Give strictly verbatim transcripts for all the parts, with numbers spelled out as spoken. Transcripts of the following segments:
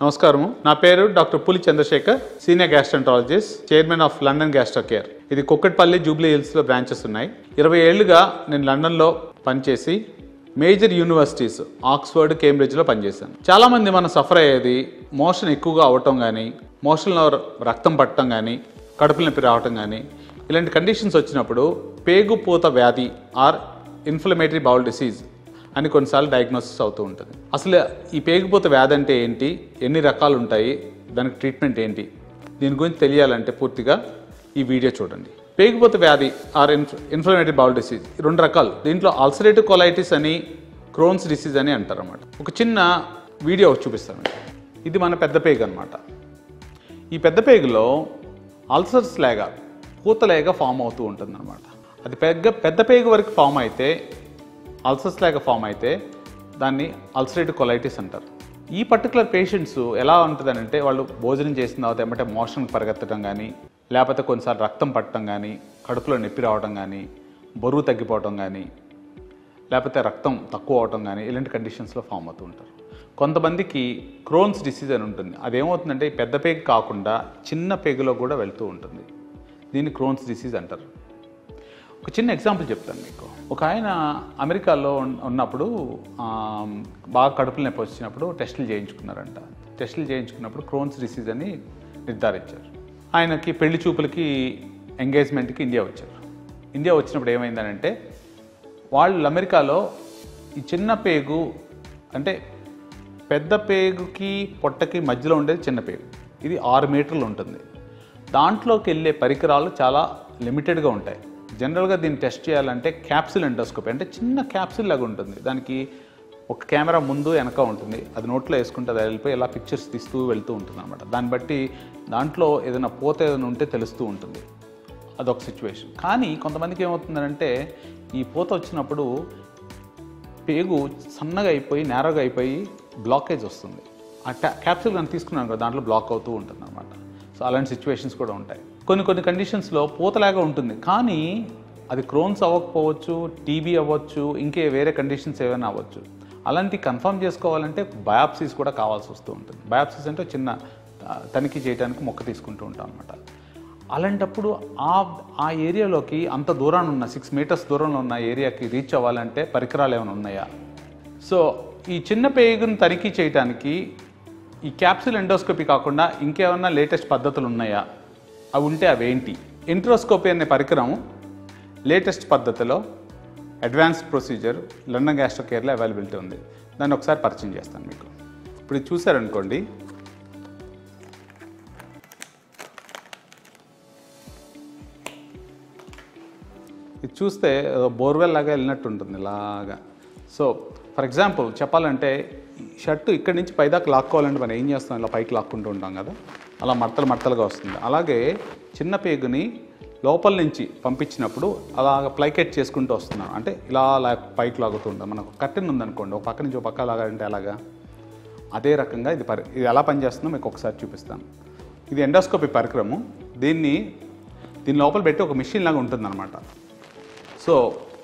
నమస్కారం, నా పేరు doctor Puli Chandrashekar, senior gastroenterologist, chairman of London gastro care. ఇది కుక్కట్పల్లి, జూబ్లీ హిల్స్లో బ్రాంచెస్ ఉన్నాయి. ఇరవై ఏళ్లుగా నేను లండన్లో పనిచేసి మేజర్ యూనివర్సిటీస్ ఆక్స్ఫర్డ్, కేంబ్రిడ్జ్లో పనిచేశాను. చాలామంది మనం సఫర్ అయ్యేది మోషన్ ఎక్కువగా అవటం కానీ, మోషన్లో రక్తం పట్టడం కానీ, కడుపుల నొప్పి రావటం కానీ, ఇలాంటి కండిషన్స్ వచ్చినప్పుడు పేగుపూత వ్యాధి ఆర్ ఇన్ఫ్లమేటరీ బౌల్ డిసీజ్ అని కొన్నిసార్లు డయాగ్నోసిస్ అవుతూ ఉంటుంది. అసలు ఈ పేగుపూత వ్యాధి అంటే ఏంటి, ఎన్ని రకాలు ఉంటాయి, దానికి ట్రీట్మెంట్ ఏంటి, దీని గురించి తెలియాలంటే పూర్తిగా ఈ వీడియో చూడండి. పేగుపూత వ్యాధి ఆర్ ఇన్ఫ్ ఇన్ఫ్లమేటరీ బౌల్ డిసీజ్ రెండు రకాలు. దీంట్లో అల్సరేటివ్ కొలైటిస్ అని, క్రోన్స్ డిసీజ్ అని అంటారు అన్నమాట. ఒక చిన్న వీడియో చూపిస్తాను. ఇది మన పెద్ద పేగు అనమాట. ఈ పెద్ద పేగులో అల్సర్స్ లాగా, పూతలేగా ఫామ్ అవుతూ ఉంటుంది అనమాట. అది పెద్ద పెద్ద పేగు వరకు ఫామ్ అయితే, అల్సర్స్ లాగా ఫామ్ అయితే దాన్ని అల్సరేటివ్ కొలైటిస్ అంటారు. ఈ పర్టికులర్ పేషెంట్స్ ఎలా ఉంటుందని అంటే, వాళ్ళు భోజనం చేసిన తర్వాత ఏమంటే మోషన్ పరిగెత్తడం కానీ, లేకపోతే కొన్నిసార్లు రక్తం పట్టడం కానీ, కడుపులో నొప్పి రావడం కానీ, బరువు తగ్గిపోవడం కానీ, లేకపోతే రక్తం తక్కువ అవడం కానీ, ఇలాంటి కండిషన్స్లో ఫామ్ అవుతూ ఉంటారు. కొంతమందికి క్రోన్స్ డిసీజ్ అని ఉంటుంది. అదేమవుతుందంటే ఈ పెద్ద పేగు కాకుండా చిన్న పేగులో కూడా వెళ్తూ ఉంటుంది. దీన్ని క్రోన్స్ డిసీజ్ అంటారు. ఒక చిన్న ఎగ్జాంపుల్ చెప్తాను మీకు. ఒక ఆయన అమెరికాలో ఉన్నప్పుడు బాగా కడుపులు నొప్పి వచ్చినప్పుడు టెస్టులు చేయించుకున్నారంట. టెస్టులు చేయించుకున్నప్పుడు క్రోన్స్ డిసీజ్ అని నిర్ధారించారు. ఆయనకి పెళ్లి చూపులకి, ఎంగేజ్మెంట్కి ఇండియా వచ్చారు. ఇండియా వచ్చినప్పుడు ఏమైందనంటే, వాళ్ళు అమెరికాలో ఈ చిన్న పేగు అంటే పెద్ద పేగుకి పొట్టకి మధ్యలో ఉండేది చిన్న పేగు. ఇది ఆరు మీటర్లు ఉంటుంది. దాంట్లోకి వెళ్ళే పరికరాలు చాలా లిమిటెడ్గా ఉంటాయి. జనరల్గా దీన్ని టెస్ట్ చేయాలంటే క్యాప్సిల్ ఎండోస్కోపీ అంటే చిన్న క్యాప్సిల్ లాగా ఉంటుంది. దానికి ఒక కెమెరా ముందు వెనక ఉంటుంది. అది నోట్లో వేసుకుంటే అది వెళ్ళిపోయి ఇలా పిక్చర్స్ తీస్తూ వెళ్తూ ఉంటుంది అనమాట. దాన్ని బట్టి దాంట్లో ఏదైనా పోత ఏదైనా ఉంటే తెలుస్తూ ఉంటుంది. అదొక సిచ్యువేషన్. కానీ కొంతమందికి ఏమవుతుందంటే, ఈ పూత వచ్చినప్పుడు పేగు సన్నగా అయిపోయి, నేరోగా అయిపోయి బ్లాకేజ్ వస్తుంది. ఆ క్యాప్సిల్ కానీ తీసుకున్నాను కదా, దాంట్లో బ్లాక్ అవుతూ ఉంటుంది అనమాట. సో అలాంటి సిచ్యువేషన్స్ కూడా ఉంటాయి. కొన్ని కొన్ని కండిషన్స్లో పూతలాగా ఉంటుంది, కానీ అది క్రోన్స్ అవ్వకపోవచ్చు, టీబీ అవ్వచ్చు, ఇంకే వేరే కండిషన్స్ ఏమైనా అవ్వచ్చు. అలాంటి కన్ఫర్మ్ చేసుకోవాలంటే బయాప్సీస్ కూడా కావాల్సి వస్తూ ఉంటుంది. బయాప్సీస్ అంటే చిన్న తనిఖీ చేయడానికి మొక్క తీసుకుంటూ ఉంటాం అనమాట. అలాంటప్పుడు ఆ ఆ ఏరియాలోకి అంత దూరాన్ని ఉన్న సిక్స్ మీటర్స్ దూరంలో ఉన్న ఏరియాకి రీచ్ అవ్వాలంటే పరికరాలు ఏమైనా ఉన్నాయా? సో ఈ చిన్న పేగును తనిఖీ చేయడానికి ఈ క్యాప్సిల్ ఎండోస్కోపీ కాకుండా ఇంకేమన్నా లేటెస్ట్ పద్ధతులు ఉన్నాయా? అవి ఉంటే అవేంటి? ఎంట్రోస్కోపీ అనే పరికరం లేటెస్ట్ పద్ధతిలో అడ్వాన్స్డ్ ప్రొసీజర్ లండన్ గ్యాస్ట్రో కేర్లో అవైలబిలిటీ ఉంది. దాన్ని ఒకసారి పరిచయం చేస్తాను మీకు. ఇప్పుడు ఇది చూసారనుకోండి, ఇది చూస్తే బోర్వెల్ లాగా వెళ్ళినట్టు ఉంటుంది ఇలాగా. సో ఫర్ ఎగ్జాంపుల్ చెప్పాలంటే, షర్టు ఇక్కడి నుంచి పైదాకా లాక్కోవాలంటే మనం ఏం చేస్తాం, ఇలా పైకి లాక్కుంటూ ఉంటాం కదా, అలా మడతలు మడతలుగా వస్తుంది. అలాగే చిన్న పేగుని లోపల నుంచి పంపించినప్పుడు అలాగ ప్లైకెట్ చేసుకుంటూ వస్తున్నాం. అంటే ఇలా పైకి లాగుతూ ఉంటాం. మనకు కట్టెన్ ఉందనుకోండి, ఒక పక్క నుంచి ఒక పక్క లాగాలంటే అలాగా, అదే రకంగా ఇది పరి ఇది ఎలా పనిచేస్తుందో మీకు ఒకసారి చూపిస్తాను. ఇది ఎండోస్కోపీ పరికరము. దీన్ని దీని లోపల పెట్టి ఒక మిషన్ లాగా ఉంటుందన్నమాట. సో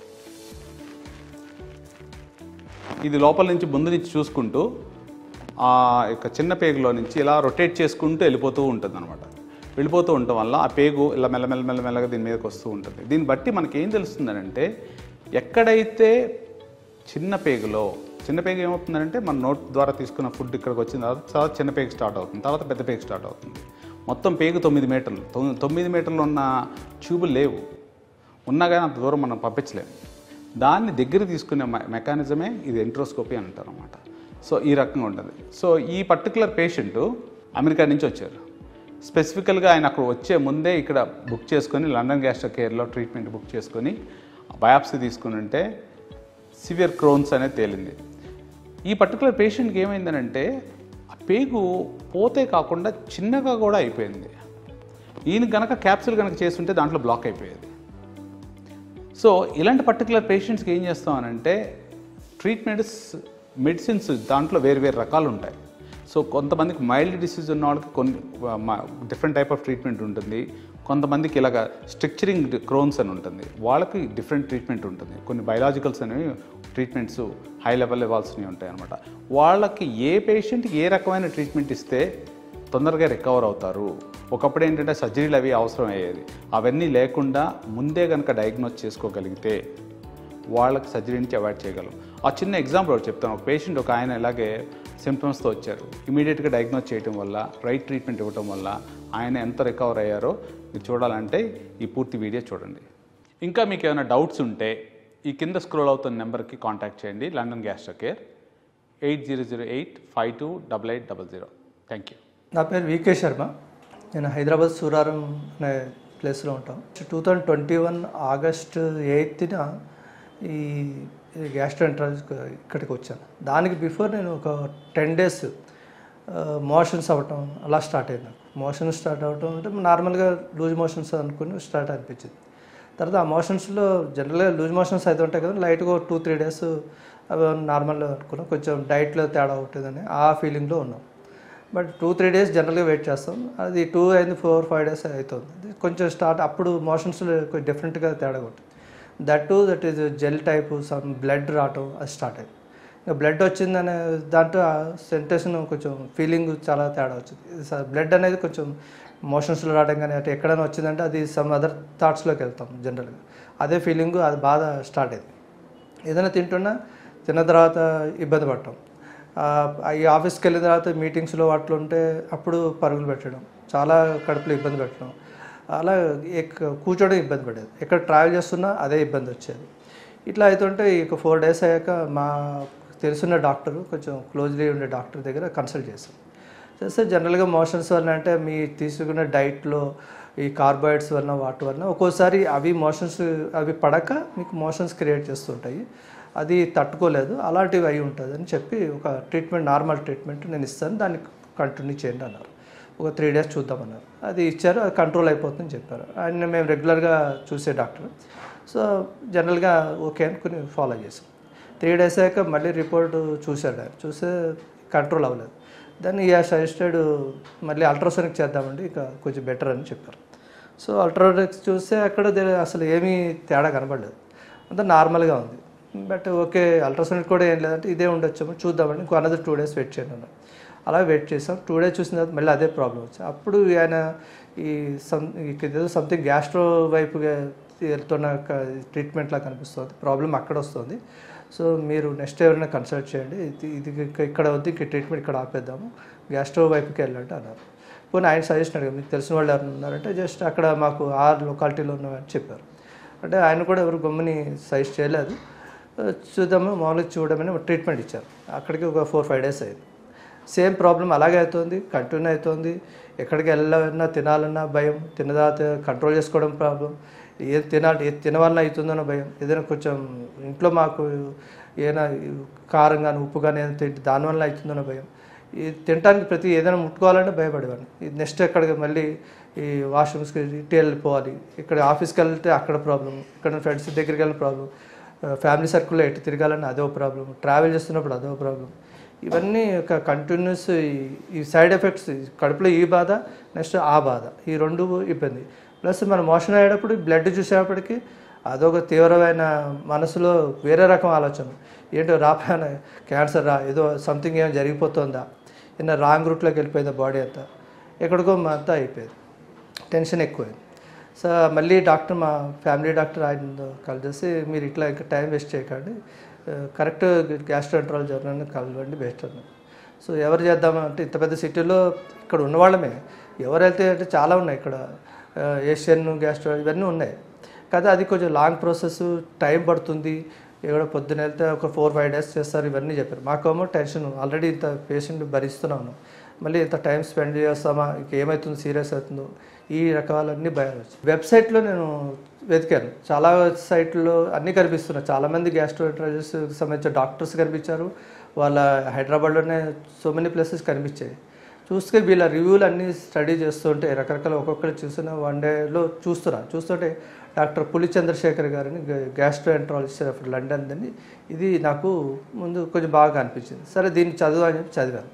ఇది లోపల నుంచి ముందు నుంచి చూసుకుంటూ ఆ యొక్క చిన్న పేగులో నుంచి ఇలా రొటేట్ చేసుకుంటూ వెళ్ళిపోతూ ఉంటుంది అనమాట. వెళ్ళిపోతూ ఉండటం వల్ల ఆ పేగు ఇలా మెల్లమెల్ల మెల్లమెల్లగా దీని మీదకి వస్తూ ఉంటుంది. దీన్ని బట్టి మనకి ఏం తెలుస్తుందంటే, ఎక్కడైతే చిన్న పేగులో చిన్న పేగు ఏమవుతుందంటే, మన నోట్ ద్వారా తీసుకున్న ఫుడ్ ఇక్కడికి వచ్చిన తర్వాత తర్వాత చిన్న పేగు స్టార్ట్ అవుతుంది, తర్వాత పెద్ద పేగు స్టార్ట్ అవుతుంది. మొత్తం పేగు తొమ్మిది మీటర్లు తొమ్మిది మీటర్లు ఉన్న ట్యూబులు లేవు. ఉన్నా కానీ అంత దూరం మనం పంపించలేము. దాన్ని దగ్గర తీసుకునే మెకానిజమే ఇది ఎంట్రోస్కోపీ అని అంటారు అన్నమాట. సో ఈ రకంగా ఉంటుంది. సో ఈ పర్టికులర్ పేషెంటు అమెరికా నుంచి వచ్చారు. స్పెసిఫికల్గా ఆయన అక్కడ వచ్చే ముందే ఇక్కడ బుక్ చేసుకొని లండన్ గ్యాస్ట్రో కేర్లో ట్రీట్మెంట్ బుక్ చేసుకొని బయాప్సీ తీసుకుని ఉంటే సివియర్ క్రోన్స్ అనేది తేలింది. ఈ పర్టికులర్ పేషెంట్కి ఏమైందనంటే, ఆ పేగు పోతే కాకుండా చిన్నగా కూడా అయిపోయింది. ఈయన కనుక క్యాప్సిల్ కనుక చేస్తుంటే దాంట్లో బ్లాక్ అయిపోయేది. సో ఇలాంటి పర్టికులర్ పేషెంట్స్కి ఏం చేస్తామనంటే, ట్రీట్మెంట్స్ మెడిసిన్స్ దాంట్లో వేరు వేరు రకాలు ఉంటాయి. సో కొంతమందికి మైల్డ్ డిసీజ్ ఉన్న వాళ్ళకి కొన్ని డిఫరెంట్ టైప్ ఆఫ్ ట్రీట్మెంట్ ఉంటుంది. కొంతమందికి ఇలాగ స్ట్రక్చరింగ్ క్రోన్స్ అని ఉంటుంది, వాళ్ళకి డిఫరెంట్ ట్రీట్మెంట్ ఉంటుంది. కొన్ని బయలాజికల్స్ అనేవి ట్రీట్మెంట్స్ హై లెవెల్ ఇవ్వాల్సినవి ఉంటాయి అనమాట. వాళ్ళకి ఏ పేషెంట్కి ఏ రకమైన ట్రీట్మెంట్ ఇస్తే తొందరగా రికవర్ అవుతారు. ఒకప్పుడు ఏంటంటే సర్జరీలు అవి అవసరం అయ్యేది, అవన్నీ లేకుండా ముందే కనుక డయాగ్నోస్ చేసుకోగలిగితే వాళ్ళకి సర్జరీ నుంచి అవాయిడ్ చేయగలం. ఆ చిన్న ఎగ్జాంపుల్ ఒకటి చెప్తాను. ఒక పేషెంట్ ఒక ఆయన ఇలాగే సిమ్టమ్స్తో వచ్చారు. ఇమీడియట్గా డయాగ్నోస్ చేయడం వల్ల, రైట్ ట్రీట్మెంట్ ఇవ్వడం వల్ల ఆయన ఎంత రికవర్ అయ్యారో మీరు చూడాలంటే ఈ పూర్తి వీడియో చూడండి. ఇంకా మీకు ఏమైనా డౌట్స్ ఉంటే ఈ కింద స్క్రోల్ అవుతున్న నెంబర్కి కాంటాక్ట్ చేయండి. London gastro care eight zero zero eight five two double eight double zero. Thank you. నా పేరు వికే శర్మ. నేను హైదరాబాద్ సూరారం అనే ప్లేస్లో ఉంటాం. Two thousand twenty one August ఎయిత్న ఈ గ్యాస్ట్రోఎంటరాలజీ ఇక్కడికి వచ్చాను. దానికి బిఫోర్ నేను ఒక టెన్ డేస్ మోషన్స్ అవ్వటం అలా స్టార్ట్ అయింది. మోషన్స్ స్టార్ట్ అవ్వటం అంటే నార్మల్గా లూజ్ మోషన్స్ అనుకుని స్టార్ట్ అనిపించింది. తర్వాత ఆ మోషన్స్లో జనరల్గా లూజ్ మోషన్స్ అయితే ఉంటాయి కదా, లైట్గా టూ త్రీ డేస్ అవి నార్మల్ అనుకున్నాం. కొంచెం డైట్లో తేడా ఉంటుందని ఆ ఫీలింగ్లో ఉన్నాం. బట్ టూ త్రీ డేస్ జనరల్గా వెయిట్ చేస్తాం. అది టూ అయింది, ఫోర్ ఫైవ్ డేస్ అవుతుంది. కొంచెం స్టార్ట్ అప్పుడు మోషన్స్లో కొంచెం డిఫరెంట్గా తేడా ఉంటుంది. That to that is gel type some blood రావటం అది స్టార్ట్ అయింది. ఇంకా బ్లడ్ వచ్చిందనే దాంట్లో సెన్సేషన్ కొంచెం ఫీలింగ్ చాలా తేడా వచ్చింది. బ్లడ్ అనేది కొంచెం మోషన్స్లో రావడం కానీ అటు ఎక్కడైనా వచ్చిందంటే అది సమ్ అదర్ థాట్స్లోకి వెళ్తాం జనరల్గా. అదే ఫీలింగ్ అది బాధ స్టార్ట్ అయింది. ఏదైనా తింటున్నా తిన్న తర్వాత ఇబ్బంది పడటం, ఈ ఆఫీస్కి వెళ్ళిన తర్వాత మీటింగ్స్లో వాటిలో ఉంటే అప్పుడు పరుగులు పెట్టడం, చాలా కడుపులో ఇబ్బంది పెట్టడం, అలా కూర్చోవడం ఇబ్బంది పడేది. ఎక్కడ ట్రావెల్ చేస్తున్నా అదే ఇబ్బంది వచ్చేది. ఇట్లా అవుతుంటే ఇక ఫోర్ డేస్ అయ్యాక మా తెలుసున్న డాక్టరు, కొంచెం క్లోజ్లీ ఉండే డాక్టర్ దగ్గర కన్సల్ట్ చేశాం. చేస్తే జనరల్గా మోషన్స్ వల్ల అంటే మీ తీసుకున్న డైట్లో ఈ కార్బోహైడ్రేట్స్ వలన వాటి వలన ఒక్కోసారి అవి మోషన్స్ అవి పడక మీకు మోషన్స్ క్రియేట్ చేస్తుంటాయి, అది తట్టుకోలేదు, అలాంటివి అయి ఉంటుంది అని చెప్పి ఒక ట్రీట్మెంట్, నార్మల్ ట్రీట్మెంట్ నేను ఇస్తాను, దాన్ని కంటిన్యూ చేయండి అన్నారు. ఒక త్రీ డేస్ చూద్దామన్నారు. అది ఇచ్చారు, అది కంట్రోల్ అయిపోతుందని చెప్పారు. ఆయన మేము రెగ్యులర్గా చూసే డాక్టర్. సో జనరల్గా ఓకే అనుకుని ఫాలో చేసాం. త్రీ డేస్ అయ్యాక మళ్ళీ రిపోర్ట్ చూశాడు ఆయన. చూస్తే కంట్రోల్ అవ్వలేదు. దాన్ని ఇక సజెస్టెడ్ మళ్ళీ అల్ట్రాసోనిక్ చేద్దామండి, ఇక కొంచెం బెటర్ అని చెప్పారు. సో అల్ట్రాసోనిక్ చూస్తే అక్కడ అసలు ఏమీ తేడా కనబడలేదు, అంతా నార్మల్గా ఉంది. బట్ ఓకే అల్ట్రాసౌండ్ కూడా ఏం లేదంటే ఇదే ఉండొచ్చాము, చూద్దామని ఇంకో అనదర్ టూ డేస్ వెయిట్ చేయండి అన్నారు. అలా వెయిట్ చేసాం. టూ డేస్ చూసిన తర్వాత మళ్ళీ అదే ప్రాబ్లం వచ్చింది. అప్పుడు ఆయన ఈ సమ్ ఏదో సంథింగ్ గ్యాస్ట్రో వైపుగా వెళ్తున్న ట్రీట్మెంట్లా కనిపిస్తుంది, ప్రాబ్లం అక్కడ వస్తుంది. సో మీరు నెక్స్ట్ ఎవరైనా కన్సల్ట్ చేయండి, ఇది ఇది ఇక్కడ వద్దు, ఇంక ట్రీట్మెంట్ ఇక్కడ ఆపేద్దాము, గ్యాస్ట్రో వైపుకి వెళ్ళండి అన్నారు. పోనీ ఆయన సజెషన్ అడిగారు, మీకు తెలిసిన వాళ్ళు ఎవరైనా ఉన్నారంటే జస్ట్ అక్కడ మాకు ఆ లొకాలిటీలో ఉన్నామని చెప్పారు. అంటే ఆయన కూడా ఎవరు గమ్ముని సజెస్ట్ చేయలేదు, చూద్దాము మామూలుగా చూడమని ట్రీట్మెంట్ ఇచ్చారు. అక్కడికి ఒక ఫోర్ ఫైవ్ డేస్ అయింది. సేమ్ ప్రాబ్లం అలాగే అవుతుంది, కంటిన్యూ అవుతుంది. ఎక్కడికి వెళ్ళాలన్నా తినాలన్నా భయం, తిన్న తర్వాత కంట్రోల్ చేసుకోవడం ప్రాబ్లం, ఏది తినాలి ఏది తినవలన అవుతుందన్న భయం, ఏదైనా కొంచెం ఇంట్లో మాకు ఏదైనా కారం కానీ ఉప్పు కానీ ఏదైనా తింటే దానివల్ల అవుతుందన్న భయం, ఈ తినడానికి ప్రతి ఏదైనా ముట్టుకోవాలంటే భయపడేవాడిని. ఇది నెక్స్ట్ ఎక్కడికి మళ్ళీ ఈ వాష్రూమ్స్కి ఇటు వెళ్ళిపోవాలి, ఇక్కడ ఆఫీస్కి వెళ్తే అక్కడ ప్రాబ్లం, ఇక్కడ ఫ్రెండ్స్ దగ్గరికి వెళ్ళిన ప్రాబ్లం, ఫ్యామిలీ సర్కిల్లో ఎటు తిరగాలని అదో ప్రాబ్లం, ట్రావెల్ చేస్తున్నప్పుడు అదో ప్రాబ్లం. ఇవన్నీ ఒక కంటిన్యూస్ ఈ సైడ్ ఎఫెక్ట్స్, కడుపులో ఈ బాధ, నెక్స్ట్ ఆ బాధ, ఈ రెండు ఇబ్బంది. ప్లస్ మనం మోషన్ అయ్యేటప్పుడు బ్లడ్ చూసేటప్పటికి అదొక తీవ్రమైన మనసులో వేరే రకం ఆలోచన, ఏంటో రాపాన క్యాన్సర్ రా, ఏదో సంథింగ్ ఏమైనా జరిగిపోతుందా, ఏదైనా రాంగ్ రూట్లోకి వెళ్ళిపోయిందా బాడీ అంతా, ఎక్కడికో అంతా అయిపోయింది, టెన్షన్ ఎక్కువైంది. సో మళ్ళీ డాక్టర్, మా ఫ్యామిలీ డాక్టర్ ఆయన కాల్ చేసి, మీరు ఇట్లా ఇంకా టైం వేస్ట్ చేయకండి, కరెక్ట్ గ్యాస్ట్రోఎంటరాలజీ ఎవరైనా కలవండి బెస్ట్ అన్నారు. సో ఎవరు చేద్దామంటే ఇంత పెద్ద సిటీలో ఇక్కడ ఉన్నవాళ్ళమే, ఎవరు వెళ్తే అంటే చాలా ఉన్నాయి ఇక్కడ, ఏషియన్ గ్యాస్ట్రో ఇవన్నీ ఉన్నాయి కదా, అది కొంచెం లాంగ్ ప్రాసెస్, టైం పడుతుంది, ఇక్కడ పొద్దున వెళ్తే ఒక ఫోర్ ఫైవ్ డేస్ చేస్తారు, ఇవన్నీ చెప్పారు. మాకేమో టెన్షన్, ఆల్రెడీ ఇంత పేషెంట్ భరిస్తున్నాను, మళ్ళీ ఇంత టైం స్పెండ్ చేస్తామా, ఇంకేమవుతుందో, సీరియస్ అవుతుందో, ఈ రకాలన్నీ భయాలు వచ్చాయి. వెబ్సైట్లో నేను వెతికాను, చాలా సైట్లో అన్నీ కనిపిస్తున్నాయి, చాలామంది గ్యాస్ట్రోఎంటరాలజిస్ట్కి సంబంధించిన డాక్టర్స్ కనిపించారు, వాళ్ళ హైదరాబాద్లోనే సో మెనీ ప్లేసెస్ కనిపించాయి. చూస్తే వీళ్ళ రివ్యూలు అన్నీ స్టడీ చేస్తుంటే రకరకాల ఒక్కొక్కరు చూసిన వన్ డేలో చూస్తున్నా చూస్తుంటే డాక్టర్ పులి చంద్రశేఖర్ గారిని గ్యాస్ట్రోఎంటరాలజిస్ట్ ఆఫ్ లండన్ అని, ఇది నాకు ముందు కొంచెం బాగా అనిపించింది. సరే దీన్ని చదువు అని చెప్పి చదివాను.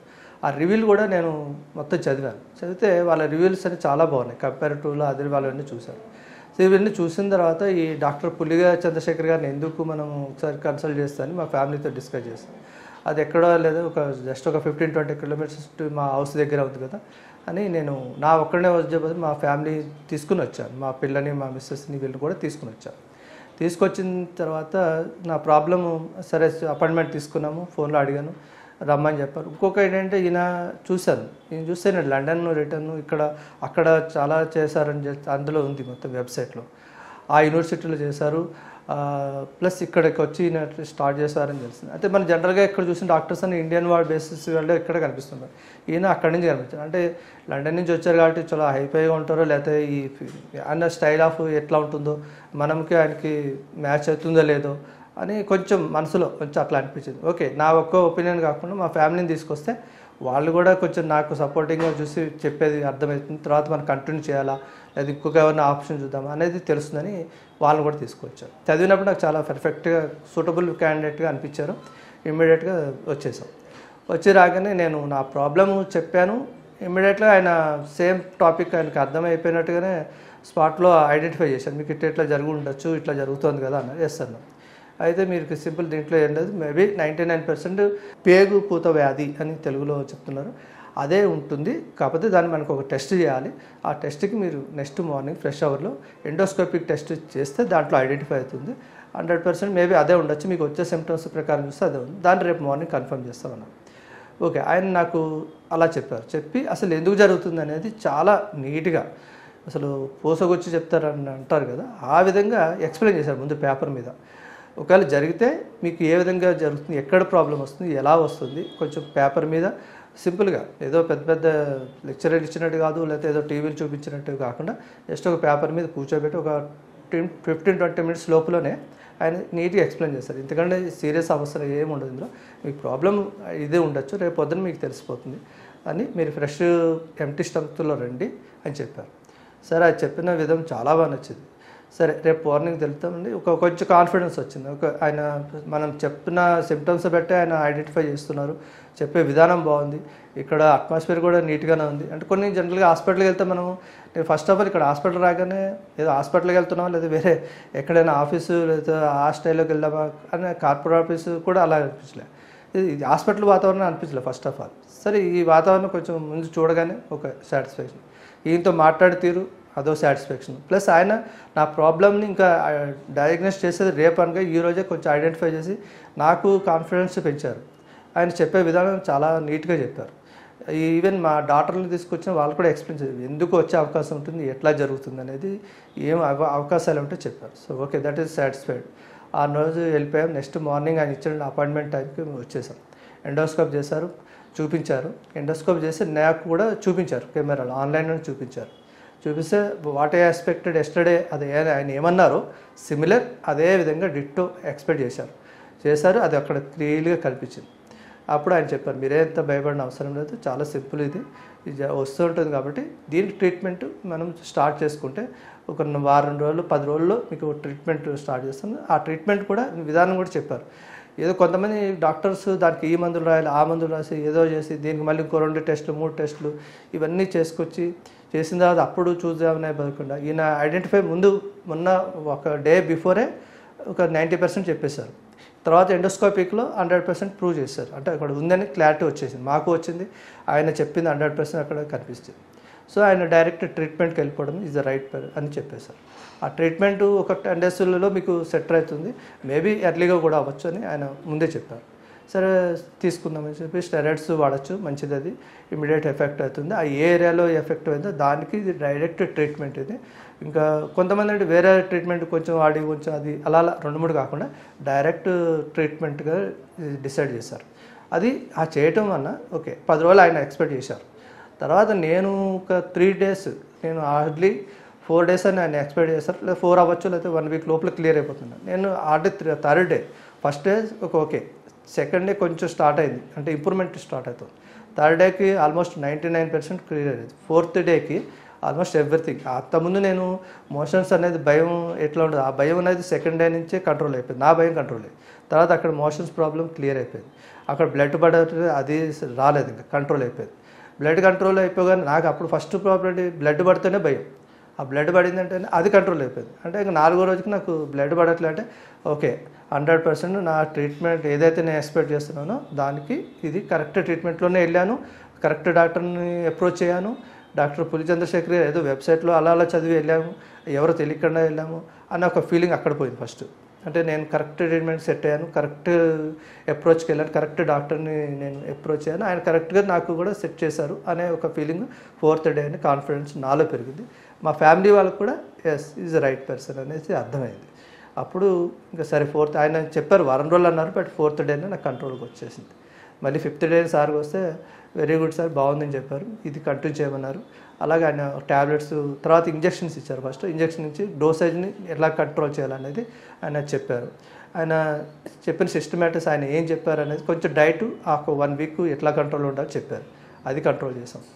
ఆ రివ్యూలు కూడా నేను మొత్తం చదివాను. చదివితే వాళ్ళ రివ్యూస్ అన్ని చాలా బాగున్నాయి. కంపారిటివ్లో అది వాళ్ళన్నీ చూశాను. సో ఇవన్నీ చూసిన తర్వాత ఈ డాక్టర్ పులిగా చంద్రశేఖర్ గారిని ఎందుకు మనం ఒకసారి కన్సల్ట్ చేస్తామని మా ఫ్యామిలీతో డిస్కస్ చేస్తాను. అది ఎక్కడో లేదు, ఒక జస్ట్ ఒక ఫిఫ్టీన్ ట్వంటీ కిలోమీటర్స్ మా హౌస్ దగ్గర ఉంది కదా అని నేను నా ఒక్కడనే వచ్చే బదులు మా ఫ్యామిలీ తీసుకుని వచ్చాను. మా పిల్లని మా మిస్సెస్ని వీళ్ళని కూడా తీసుకుని వచ్చాను. తీసుకొచ్చిన తర్వాత నా ప్రాబ్లము సరే అపాయింట్మెంట్ తీసుకున్నాము, ఫోన్లో అడిగాను, రమ్మని చెప్పారు. ఇంకొక ఏంటంటే ఈయన చూశాను, ఈయన చూస్తే నేను లండన్ రిటర్న్ ఇక్కడ అక్కడ చాలా చేశారని చెప్పి అందులో ఉంది మొత్తం వెబ్సైట్లో. ఆ యూనివర్సిటీలో చేశారు, ప్లస్ ఇక్కడికి వచ్చి ఈయన స్టార్ట్ చేశారని తెలిసింది. అయితే మనం జనరల్గా ఇక్కడ చూసిన డాక్టర్స్ అని ఇండియన్ వార్డ్ బేసిస్ వాళ్ళు ఇక్కడ కనిపిస్తున్నారు. ఈయన అక్కడి నుంచి కనిపించారు. అంటే లండన్ నుంచి వచ్చారు కాబట్టి చాలా హైఫైగా ఉంటారో, లేకపోతే ఈ ఆయన స్టైల్ ఆఫ్ ఎట్లా ఉంటుందో మనకి ఆయనకి మ్యాచ్ అవుతుందో లేదో అని కొంచెం మనసులో కొంచెం అట్లా అనిపించింది. ఓకే, నా ఒక్క ఒపీనియన్ కాకుండా మా ఫ్యామిలీని తీసుకొస్తే వాళ్ళు కూడా కొంచెం నాకు సపోర్టింగ్గా చూసి చెప్పేది అర్థమవుతుంది, తర్వాత మనం కంటిన్యూ చేయాలా లేదా ఇంకొక ఎవరైనా ఆప్షన్ చూద్దామా అనేది తెలుస్తుందని వాళ్ళని కూడా తీసుకొచ్చారు. చదివినప్పుడు నాకు చాలా పర్ఫెక్ట్గా సూటబుల్ క్యాండిడేట్గా అనిపించారు. ఇమ్మీడియట్గా వచ్చేసాం. వచ్చి రాగానే నేను నా ప్రాబ్లము చెప్పాను. ఇమ్మీడియట్గా ఆయన సేమ్ టాపిక్ ఆయనకు అర్థమైపోయినట్టుగానే స్పాట్లో ఐడెంటిఫై చేశాను. మీకు ఇట్లా ఇట్లా జరిగి ఉండొచ్చు, ఇట్లా జరుగుతుంది కదా అన్నారు. ఎస్ అన్నాను. అయితే మీరు సింపుల్ దీంట్లో ఏం లేదు, మేబీ నైంటీ నైన్ పర్సెంట్ పేగు పూత వ్యాధి అని తెలుగులో చెప్తున్నారు, అదే ఉంటుంది. కాకపోతే దాన్ని మనకు ఒక టెస్ట్ చేయాలి. ఆ టెస్ట్కి మీరు నెక్స్ట్ మార్నింగ్ ఫ్రెష్ అవర్లో ఎండోస్కోపిక్ టెస్ట్ చేస్తే దాంట్లో ఐడెంటిఫై అవుతుంది. హండ్రెడ్ పర్సెంట్ మేబీ అదే ఉండొచ్చు, మీకు వచ్చే సిమ్టమ్స్ ప్రకారం చూస్తే అదే ఉంది, దాన్ని రేపు మార్నింగ్ కన్ఫర్మ్ చేస్తామన్నారు. ఓకే, ఆయన నాకు అలా చెప్పారు. చెప్పి అసలు ఎందుకు జరుగుతుంది అనేది చాలా నీట్గా అసలు పూసగొచ్చి చెప్తారని అంటారు కదా, ఆ విధంగా ఎక్స్ప్లెయిన్ చేశారు ముందు పేపర్ మీద. ఒకవేళ జరిగితే మీకు ఏ విధంగా జరుగుతుంది, ఎక్కడ ప్రాబ్లం వస్తుంది, ఎలా వస్తుంది, కొంచెం పేపర్ మీద సింపుల్గా ఏదో పెద్ద పెద్ద లెక్చరర్ ఇచ్చినట్టు కాదు, లేకపోతే ఏదో టీవీలు చూపించినట్టు కాకుండా జస్ట్ ఒక పేపర్ మీద కూర్చోబెట్టి ఒక ఫిఫ్టీన్ ట్వంటీ మినిట్స్ లోపలనే ఆయన నీట్గా ఎక్స్ప్లెయిన్ చేస్తారు. ఎందుకంటే సీరియస్ అవసరం ఏమి ఉండదు, ఇందులో మీకు ప్రాబ్లం ఇదే ఉండొచ్చు, రేపు పొద్దున మీకు తెలిసిపోతుంది అని మీరు ఫ్రెష్ ఎంటీ స్టమక్తో రండి అని చెప్పారు. సరే, అది చెప్పిన విధం చాలా బాగా నచ్చింది. సరే, రేపు మార్నింగ్ తెలుస్తామండి. ఒక కొంచెం కాన్ఫిడెన్స్ వచ్చింది. ఒక ఆయన మనం చెప్పిన సిమ్టమ్స్ బట్టి ఆయన ఐడెంటిఫై చేస్తున్నారు, చెప్పే విధానం బాగుంది, ఇక్కడ అట్మాస్ఫియర్ కూడా నీట్గానే ఉంది. అంటే కొన్ని జనరల్గా హాస్పిటల్కి వెళ్తే మనం నేను ఫస్ట్ ఆఫ్ ఆల్ ఇక్కడ హాస్పిటల్ రాగానే ఏదో హాస్పిటల్కి వెళ్తున్నామా లేదా వేరే ఎక్కడైనా ఆఫీసు లేదా ఆ స్టైల్లోకి వెళ్దామా అని కార్పొరేట్ ఆఫీసు కూడా అలా అనిపించలే, ఇది హాస్పిటల్ వాతావరణం అనిపించలేదు ఫస్ట్ ఆఫ్ ఆల్. సరే, ఈ వాతావరణం కొంచెం ముందు చూడగానే ఒక సాటిస్ఫాక్షన్, ఈయనతో మాట్లాడి తీరు అదో సాటిస్ఫాక్షన్, ప్లస్ ఆయన నా ప్రాబ్లమ్ని ఇంకా డయాగ్నోస్ చేసేది రేపు అనగా ఈరోజే కొంచెం ఐడెంటిఫై చేసి నాకు కాన్ఫిడెన్స్ పెంచారు. ఆయన చెప్పే విధానం చాలా నీట్గా చెప్పారు. ఈవెన్ మా డాక్టర్ని తీసుకొచ్చిన వాళ్ళు కూడా ఎక్స్ప్లెయిన్ చేశారు ఎందుకు వచ్చే అవకాశం ఉంటుంది, ఎట్లా జరుగుతుంది అనేది, ఏం అవ అవకాశాలు ఉంటే చెప్పారు. So okay, that is satisfied. ఆ రోజు వెళ్ళిపోయాం. నెక్స్ట్ మార్నింగ్ ఆయన ఇచ్చిన అపాయింట్మెంట్ టైంకి వచ్చేసాం. ఎండోస్కోప్ చేశారు, చూపించారు. ఎండోస్కోప్ చేసి నాకు కూడా చూపించారు, కెమెరాలో ఆన్లైన్లో చూపించారు. చూపిస్తే వాట్ ఏ ఎక్స్పెక్టెడ్ ఎస్టర్డే అది ఆయన ఏమన్నారో సిమిలర్ అదే విధంగా డిట్టో ఎక్స్పెక్ట్ చేశారు చేశారు అది అక్కడ క్లియర్గా కనిపించింది. అప్పుడు ఆయన చెప్పారు, మీరేంత భయపడిన అవసరం లేదు, చాలా సింపుల్, ఇది ఇది వస్తూ ఉంటుంది కాబట్టి దీనికి ట్రీట్మెంట్ మనం స్టార్ట్ చేసుకుంటే ఒక వారం రోజులు పది రోజుల్లో మీకు ట్రీట్మెంట్ స్టార్ట్ చేస్తుంది. ఆ ట్రీట్మెంట్ కూడా విధానం కూడా చెప్పారు. ఏదో కొంతమంది డాక్టర్స్ దానికి ఈ మందులు రాయాలి, ఆ మందులు రాసి ఏదో చేసి దీనికి మళ్ళీ ఇంకో రెండు టెస్టులు మూడు టెస్టులు ఇవన్నీ చేసుకొచ్చి చేసిన తర్వాత అప్పుడు చూద్దామనే బదకుండా ఈయన ఐడెంటిఫై ముందు మొన్న ఒక డే బిఫోరే ఒక నైంటీ పర్సెంట్ చెప్పేశారు. తర్వాత ఎండోస్కోపిక్లో హండ్రెడ్ పర్సెంట్ ప్రూవ్ చేశారు, అంటే అక్కడ ఉందని క్లారిటీ వచ్చేసింది, మాకు వచ్చింది, ఆయన చెప్పింది హండ్రెడ్ పర్సెంట్ అక్కడ కనిపిస్తుంది. సో ఆయన డైరెక్ట్ ట్రీట్మెంట్కి వెళ్ళిపోవడం ఈజ్ ద రైట్ పర్ అని చెప్పేశారు. ఆ ట్రీట్మెంట్ ఒక టెన్ డేస్లలో మీకు సెట్ అవుతుంది, మేబీ ఎర్లీగా కూడా అవ్వచ్చు అని ఆయన ముందే చెప్పారు. సరే తీసుకుందామని చెప్పి స్టెరాయిడ్స్ వాడచ్చు, మంచిది, అది ఇమీడియట్ ఎఫెక్ట్ అవుతుంది. ఆ ఏ ఏరియాలో ఎఫెక్ట్ అయిందో దానికి ఇది డైరెక్ట్ ట్రీట్మెంట్ ఇది. ఇంకా కొంతమంది అంటే వేరే ట్రీట్మెంట్ కొంచెం వాడి కొంచెం అది అలా రెండు మూడు కాకుండా డైరెక్ట్ ట్రీట్మెంట్గా డిసైడ్ చేశారు. అది ఆ చేయటం వల్ల ఓకే పది రోజులు ఆయన ఎక్స్పెక్ట్ చేశారు. తర్వాత నేను ఒక త్రీ డేస్ నేను హార్డ్లీ ఫోర్ డేస్ అని ఆయన ఎక్స్పెక్ట్ చేస్తారు, లేదా ఫోర్ అవ్వచ్చు, లేకపోతే వన్ వీక్ లోపల క్లియర్ అయిపోతున్నాను. నేను hardly three third day first day ఒక ఓకే, సెకండ్ డే కొంచెం స్టార్ట్ అయింది, అంటే ఇంప్రూవ్మెంట్ స్టార్ట్ అవుతుంది. థర్డ్ డేకి almost ninety nine percent clear అయ్యేది. ఫోర్త్ డేకి ఆల్మోస్ట్ ఎవ్రీథింగ్. అంతకుముందు నేను మోషన్స్ అనేది భయం ఎట్లా ఉండదు, ఆ భయం అనేది సెకండ్ డే నుంచే కంట్రోల్ అయిపోయింది, నా భయం కంట్రోల్ అయ్యింది. తర్వాత అక్కడ మోషన్స్ ప్రాబ్లం క్లియర్ అయిపోయింది. అక్కడ బ్లడ్ పడటం అది రాలేదు, ఇంకా కంట్రోల్ అయిపోయింది. బ్లడ్ కంట్రోల్ అయిపోగానే నాకు అప్పుడు ఫస్ట్ ప్రాబ్లం ఏంటి, బ్లడ్ పడితేనే భయం. ఆ బ్లడ్ పడిందంటే అది కంట్రోల్ అయిపోయింది. అంటే ఇంకా నాలుగో రోజుకి నాకు బ్లడ్ పడట్లే అంటే ఓకే, హండ్రెడ్ పర్సెంట్ నా ట్రీట్మెంట్ ఏదైతే నేను ఎక్స్పెక్ట్ చేస్తున్నానో దానికి ఇది కరెక్ట్ ట్రీట్మెంట్లోనే వెళ్ళాను, కరెక్ట్ డాక్టర్ని అప్రోచ్ అయ్యాను. డాక్టర్ పులి చంద్రశేఖర్ ఏదో వెబ్సైట్లో అలా అలా చదివి వెళ్ళాము, ఎవరో తెలియకుండా వెళ్ళాము అన్న ఒక ఫీలింగ్ అక్కడ పోయింది ఫస్ట్. అంటే నేను కరెక్ట్ ట్రీట్మెంట్ సెట్ అయ్యాను, కరెక్ట్ అప్రోచ్కి వెళ్ళాను, కరెక్ట్ డాక్టర్ని నేను అప్రోచ్ అయ్యాను, ఆయన కరెక్ట్గా నాకు కూడా సెట్ చేశారు అనే ఒక ఫీలింగ్ ఫోర్త్ డే అని కాన్ఫిడెన్స్ నాలో పెరిగింది. మా ఫ్యామిలీ వాళ్ళకు కూడా ఎస్ ఈజ్ రైట్ పర్సన్ అనేసి అర్థమైంది. అప్పుడు ఇంకా సరే ఫోర్త్ ఆయన చెప్పారు వారం రోజులు అన్నారు, బట్ ఫోర్త్ డేనే నాకు కంట్రోల్కి వచ్చేసింది. మళ్ళీ ఫిఫ్త్ డే సార్కి వస్తే వెరీ గుడ్ సార్ బాగుందని చెప్పారు, ఇది కంటిన్యూ చేయమన్నారు. అలాగే ఆయన ట్యాబ్లెట్స్ తర్వాత ఇంజెక్షన్స్ ఇచ్చారు. ఫస్ట్ ఇంజెక్షన్ ఇచ్చి డోసేజ్ని ఎలా కంట్రోల్ చేయాలనేది ఆయన చెప్పారు. ఆయన చెప్పిన సిస్టమేటిక్స్ ఆయన ఏం చెప్పారు అనేది కొంచెం డైట్ ఒక వన్ వీక్ ఎట్లా కంట్రోల్ ఉండాలో చెప్పారు, అది కంట్రోల్ చేసాం.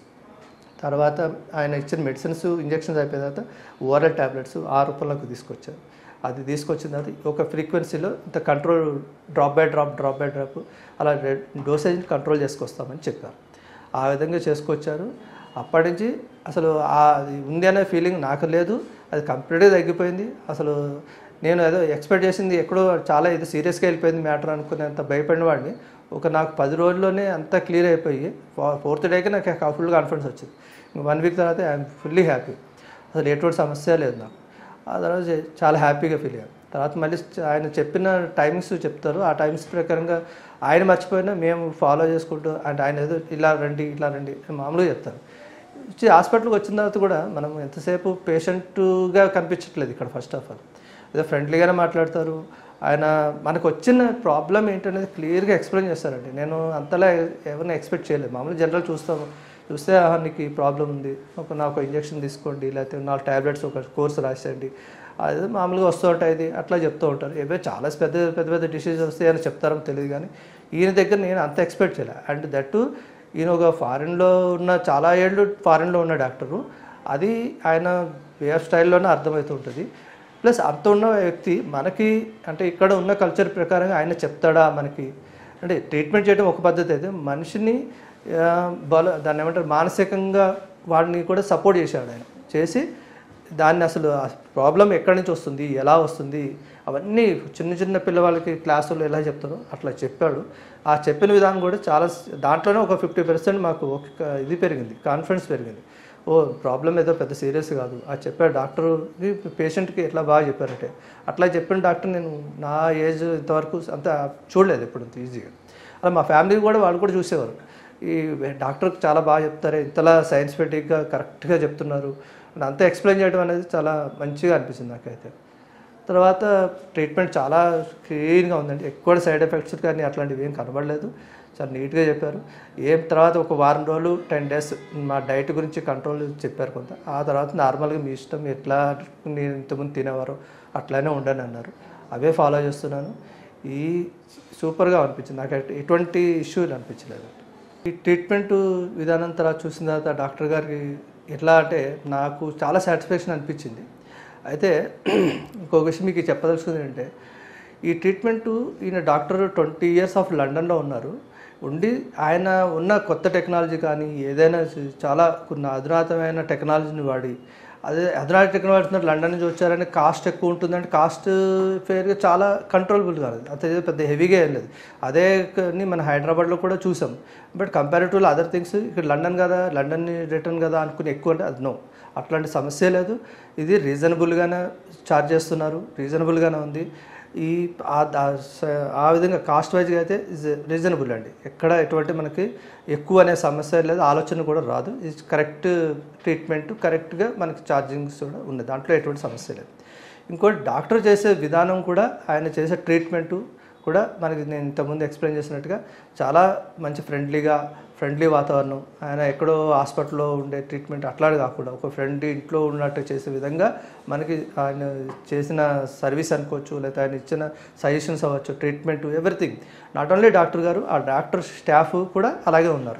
తర్వాత ఆయన ఇచ్చిన మెడిసిన్స్ ఇంజెక్షన్స్ అయిపోయిన తర్వాత ఓరల్ ట్యాబ్లెట్స్ ఆ రూపంలోకి తీసుకొచ్చారు. అది తీసుకొచ్చిన తర్వాత ఒక ఫ్రీక్వెన్సీలో ఇంత control drop by drop drop by drop అలా డోసేజ్ని కంట్రోల్ చేసుకొస్తామని చెప్పారు. ఆ విధంగా చేసుకొచ్చారు. అప్పటి నుంచి అసలు అది ఉంది అనే ఫీలింగ్ నాకు లేదు, అది కంప్లీట్గా తగ్గిపోయింది. అసలు నేను ఏదో ఎక్స్పెక్ట్ చేసింది ఎక్కడో చాలా ఇది సీరియస్గా వెళ్ళిపోయింది మ్యాటర్ అనుకునేంత భయపడిన వాడిని ఒక నాకు పది రోజుల్లోనే అంతా క్లియర్ అయిపోయి ఫోర్త్ డేకి నాకు ఫుల్ కాన్ఫిడెన్స్ వచ్చింది. వన్ వీక్ తర్వాత ఐఎమ్ ఫుల్లీ హ్యాపీ, అసలు ఎటువంటి సమస్య లేదు నాకు. ఆ తర్వాత చాలా హ్యాపీగా ఫీల్ అయ్యాను. తర్వాత మళ్ళీ ఆయన చెప్పిన టైమింగ్స్ చెప్తారు, ఆ టైమింగ్స్ ప్రకారంగా ఆయన మర్చిపోయినా మేము ఫాలో చేసుకుంటూ అంటే ఆయన ఏదో ఇలా రండి ఇలా రండి మామూలుగా చెప్తారు. వచ్చి హాస్పిటల్కి వచ్చిన తర్వాత కూడా మనం ఎంతసేపు పేషెంట్గా కనిపించట్లేదు ఇక్కడ. ఫస్ట్ ఆఫ్ ఆల్ ఏదో ఫ్రెండ్లీగానే మాట్లాడతారు. ఆయన మనకు వచ్చిన ప్రాబ్లం ఏంటనేది క్లియర్గా ఎక్స్ప్లెయిన్ చేస్తారండి. నేను అంతలా ఎవరిని ఎక్స్పెక్ట్ చేయలేదు. మామూలుగా జనరల్ చూస్తాము, చూస్తే నీకు ఈ ప్రాబ్లం ఉంది, ఒక నాకు ఇంజెక్షన్ తీసుకోండి, లేకపోతే నాలుగు ట్యాబ్లెట్స్ ఒక కోర్సు రాసేయండి, అది మామూలుగా వస్తూ ఉంటాయి, ఇది అట్లా చెప్తూ ఉంటారు. ఏవో చాలా పెద్ద పెద్ద పెద్ద డిసీజెస్ వస్తాయి అని చెప్తారో తెలియదు, కానీ ఈయన దగ్గర నేను అంత ఎక్స్పెక్ట్ చేయలేదు. అండ్ దట్టు ఈయన ఒక ఫారిన్లో ఉన్న చాలా ఏళ్ళు ఫారిన్లో ఉన్న డాక్టరు, అది ఆయన వే ఆఫ్ స్టైల్లోనే అర్థమవుతూ ఉంటుంది. ప్లస్ అంత ఉన్న వ్యక్తి మనకి అంటే ఇక్కడ ఉన్న కల్చర్ ప్రకారంగా ఆయన చెప్తాడా మనకి, అంటే ట్రీట్మెంట్ చేయడం ఒక పద్ధతి అయితే మనిషిని బల దాన్ని ఏమంటారు మానసికంగా వాడిని కూడా సపోర్ట్ చేశాడు ఆయన. చేసి దాన్ని అసలు ప్రాబ్లం ఎక్కడి నుంచి వస్తుంది, ఎలా వస్తుంది, అవన్నీ చిన్న చిన్న పిల్లవాళ్ళకి క్లాసుల్లో ఎలా చెప్తారో అట్లా చెప్పాడు. ఆ చెప్పిన విధానం కూడా చాలా దాంట్లోనే ఒక ఫిఫ్టీ పర్సెంట్ మాకు ఒక ఇది పెరిగింది, కాన్ఫిడెన్స్ పెరిగింది. ఓ ప్రాబ్లం ఏదో పెద్ద సీరియస్ కాదు, ఆ చెప్పాడు డాక్టర్ పేషెంట్కి ఎట్లా బాగా చెప్పారంటే అట్లా చెప్పిన డాక్టర్ నేను నా ఏజ్ ఇంతవరకు అంత చూడలేదు ఎప్పుడు అంత ఈజీగా. అలా మా ఫ్యామిలీ కూడా వాళ్ళు కూడా చూసేవారు, ఈ డాక్టర్కి చాలా బాగా చెప్తారే, ఇంతలా సైన్స్ఫిటిక్గా కరెక్ట్గా చెప్తున్నారు అంతా ఎక్స్ప్లెయిన్ చేయడం అనేది చాలా మంచిగా అనిపించింది నాకైతే. తర్వాత ట్రీట్మెంట్ చాలా క్లీన్గా ఉందండి, ఎక్కువ సైడ్ ఎఫెక్ట్స్ కానీ అట్లాంటివి ఏం కనబడలేదు, చాలా నీట్గా చెప్పారు. ఏం తర్వాత ఒక వారం రోజులు టెన్ డేస్ మా డైట్ గురించి కంట్రోల్ చెప్పారు కొంత. ఆ తర్వాత నార్మల్గా మీ ఇష్టం ఎట్లా నేను ఇంతకుముందు తినేవారో అట్లానే ఉండని అన్నారు, అవే ఫాలో చేస్తున్నాను. ఈ సూపర్గా అనిపించింది నాకు, ఎటువంటి ఇష్యూలు అనిపించలేదు. ఈ ట్రీట్మెంట్ విధానం తర్వాత చూసిన తర్వాత డాక్టర్ గారికి ఎట్లా అంటే నాకు చాలా సాటిస్ఫాక్షన్ అనిపించింది. అయితే ఇంకొక విషయం మీకు చెప్పదలుచుకుంది ఏంటంటే ఈ ట్రీట్మెంటు ఈయన డాక్టర్ ట్వంటీ ఇయర్స్ ఆఫ్ లండన్లో ఉన్నారు, ఉండి ఆయన ఉన్న కొత్త టెక్నాలజీ కానీ ఏదైనా చాలా కొన్ని అధునాతమైన టెక్నాలజీని వాడి, అదే అధునాతన టెక్నాలజీ లండన్ నుంచి వచ్చారని కాస్ట్ ఎక్కువ ఉంటుందంటే కాస్ట్ ఫేర్గా చాలా కంట్రోలబుల్ కాదు, అంతే పెద్ద హెవీగా ఏం లేదు. అదే మన హైదరాబాద్లో కూడా చూసాం, బట్ కంపారిటివ్లీ అదర్ థింగ్స్ ఇక్కడ లండన్ కదా లండన్ రిటర్న్ కదా అనుకుని ఎక్కువ అంటే అది నో, అట్లాంటి సమస్య లేదు. ఇది రీజనబుల్గానే ఛార్జ్ చేస్తున్నారు, రీజనబుల్గానే ఉంది. ఈ ఆ విధంగా కాస్ట్ వైజ్గా అయితే ఇస్ రీజనబుల్ అండి, ఎక్కడ ఎటువంటి మనకి ఎక్కువ అనే సమస్య లేదు, ఆలోచన కూడా రాదు. ఇది కరెక్ట్ ట్రీట్మెంట్, కరెక్ట్గా మనకి ఛార్జింగ్స్ కూడా ఉన్నాయి, దాంట్లో ఎటువంటి సమస్య లేదు. ఇంకోటి డాక్టర్ చేసే విధానం కూడా ఆయన చేసే ట్రీట్మెంటు కూడా మనకి నేను ఇంతకుముందు ఎక్స్ప్లెయిన్ చేసినట్టుగా చాలా మంచి ఫ్రెండ్లీగా ఫ్రెండ్లీ వాతావరణం, ఆయన ఎక్కడో హాస్పిటల్లో ఉండే ట్రీట్మెంట్ అట్లా కాకుండా ఒక ఫ్రెండ్ ఇంట్లో ఉన్నట్టు చేసే విధంగా మనకి ఆయన చేసిన సర్వీస్ అనుకోవచ్చు, లేకపోతే ఆయన ఇచ్చిన సజెషన్స్ అవ్వచ్చు, treatment everything. Not only doctor గారు, ఆ డాక్టర్ స్టాఫ్ కూడా అలాగే ఉన్నారు.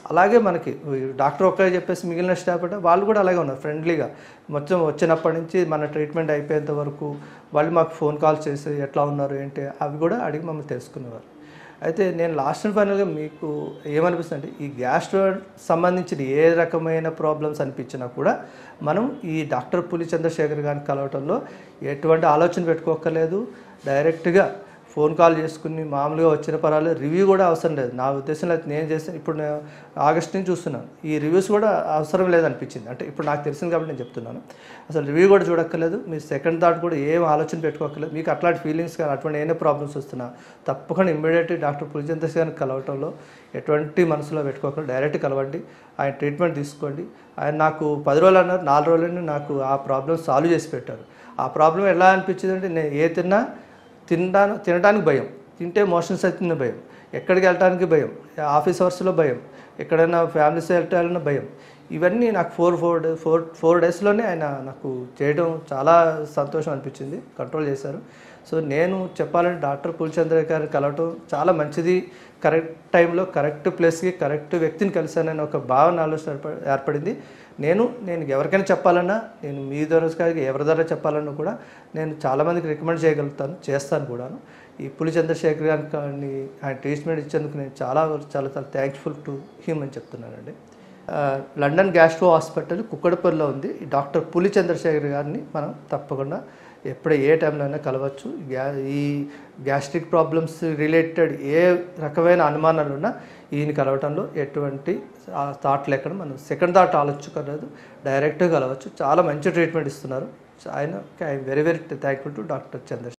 అలాగే మనకి డాక్టర్ ఒక్కరే చెప్పేసి మిగిలిన స్టాఫ్ అంటే వాళ్ళు కూడా అలాగే ఉన్నారు ఫ్రెండ్లీగా. మొత్తం వచ్చినప్పటి నుంచి మన ట్రీట్మెంట్ అయిపోయేంత వరకు వాళ్ళు మాకు ఫోన్ కాల్ చేసి ఎట్లా ఉన్నారు ఏంటి అవి కూడా అడిగి మమ్మల్ని తెలుసుకునేవారు. అయితే నేను లాస్ట్ అండ్ ఫైనల్గా మీకు ఏమనిపిస్తుంది అంటే ఈ గ్యాస్ట్రో సంబంధించిన ఏ రకమైన ప్రాబ్లమ్స్ అనిపించినా కూడా మనం ఈ డాక్టర్ పులి చంద్రశేఖర్ గారిని కలవటంలో ఎటువంటి ఆలోచన పెట్టుకోక్కర్లేదు. డైరెక్ట్గా ఫోన్ కాల్ చేసుకుని మామూలుగా వచ్చిన పర్వాలేదు, రివ్యూ కూడా అవసరం లేదు. నా ఉద్దేశంలో అయితే నేను చేసిన ఇప్పుడు నేను ఆగస్ట్ నుంచి చూస్తున్నాను, ఈ రివ్యూస్ కూడా అవసరం లేదనిపించింది. అంటే ఇప్పుడు నాకు తెలిసింది కాబట్టి నేను చెప్తున్నాను. అసలు రివ్యూ కూడా చూడక్కర్లేదు, మీ సెకండ్ థాట్ కూడా ఏం ఆలోచన పెట్టుకోక్కర్లేదు. మీకు అట్లాంటి ఫీలింగ్స్ కానీ అటువంటి ఏమైనా ప్రాబ్లమ్స్ వస్తున్నా తప్పకుండా ఇమ్మీడియట్లీ డాక్టర్ పులిచంద్రశేఖర్ గారిని కలవటంలో ఎటువంటి మనసులో పెట్టుకోకుండా డైరెక్ట్ కలవండి, ఆయన ట్రీట్మెంట్ తీసుకోండి. ఆయన నాకు పది రోజులు అన్నారు, నాలుగు రోజులని నాకు ఆ ప్రాబ్లమ్ సాల్వ్ చేసి పెట్టారు. ఆ ప్రాబ్లం ఎలా అనిపించింది అంటే నేను ఏ తిన్నా తినడా తినడానికి భయం, తింటే మోషన్స్ అవుతుంది భయం, ఎక్కడికి వెళ్ళడానికి భయం, ఆఫీస్ అవర్స్లో భయం, ఎక్కడైనా ఫ్యామిలీస్ వెళ్ళాలన్న భయం. ఇవన్నీ నాకు four four day four four డేస్లోనే ఆయన నాకు చేయడం చాలా సంతోషం అనిపించింది, కంట్రోల్ చేశారు. సో నేను చెప్పాలంటే డాక్టర్ పులిచంద్ర గారిని కలవటం చాలా మంచిది, కరెక్ట్ టైంలో కరెక్ట్ ప్లేస్కి కరెక్ట్ వ్యక్తిని కలిశానని ఒక భావన ఆలోచన ఏర్పడింది. నేను నేను ఎవరికైనా చెప్పాలన్నా, నేను మీ ద్వారా ఎవరి ద్వారా చెప్పాలన్నా కూడా నేను చాలామందికి రికమెండ్ చేయగలుగుతాను, చేస్తాను కూడాను. ఈ పులి చంద్రశేఖర్ గారిని ఆయన ట్రీట్మెంట్ ఇచ్చేందుకు నేను చాలా చాలా చాలా థ్యాంక్ఫుల్ టు హిమ్ అని చెప్తున్నానండి. లండన్ గ్యాస్ట్రో హాస్పిటల్ కుక్కడపల్లిలో ఉంది. ఈ డాక్టర్ పులి చంద్రశేఖర్ గారిని మనం తప్పకుండా ఎప్పుడే ఏ టైంలో అయినా కలవచ్చు. గ్యా ఈ గ్యాస్ట్రిక్ ప్రాబ్లమ్స్ రిలేటెడ్ ఏ రకమైన అనుమానాలు ఉన్నా ఈయన కలవటంలో ఎటువంటి థాట్ లేకుండా మనం సెకండ్ థాట్ ఆలోచించకలేదు, డైరెక్ట్గా కలవచ్చు. చాలా మంచి ట్రీట్మెంట్ ఇస్తున్నారు ఆయన. I am very very thankful to doctor Chandrasekhar.